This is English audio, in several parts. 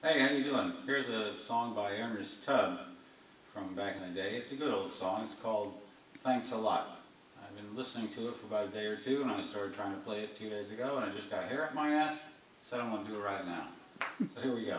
Hey, how you doing? Here's a song by Ernest Tubb from back in the day. It's a good old song. It's called Thanks a Lot. I've been listening to it for about a day or two, and I started trying to play it 2 days ago, and I just got hair up my ass. Said I'm going to do it right now. So here we go.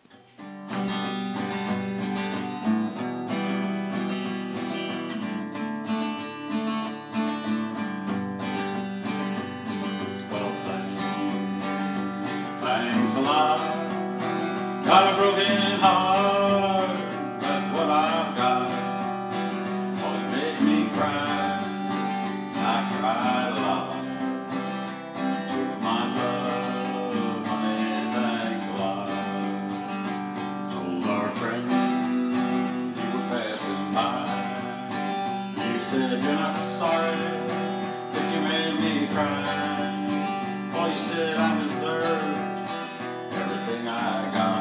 Well, thanks a lot. Got a broken heart, that's what I've got. Oh, you made me cry, I cried a lot. Took my love, honey, thanks a lot. Told our friend you were passing by. You said you're not sorry if you made me cry. Oh, you said I deserve everything I got.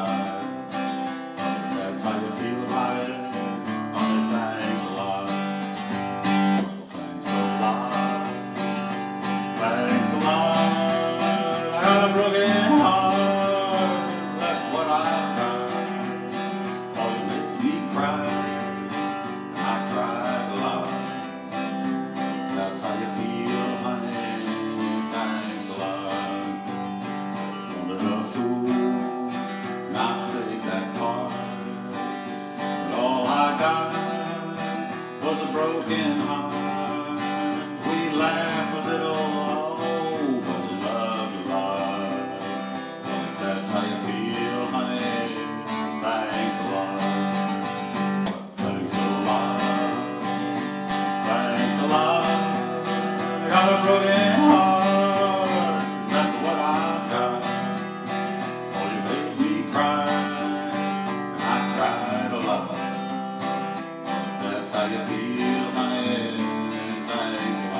How you feel about it? Honey, thanks a lot. Well, thanks a lot. Thanks a lot. I got a broken heart, that's what I've got. Oh, you made me cry, I cried a lot. That's how you feel, honey, thanks a lot. Wanted a fool, not played that part. All I got was a broken heart. We laughed a little, oh, but we loved a lot. Well, if that's how you feel, honey, thanks a lot. Well, thanks a lot. Thanks a lot. I got a broken heart, that's what I've got. Oh, you made me cry, and I cried a lot. How you feel, honey, thanks.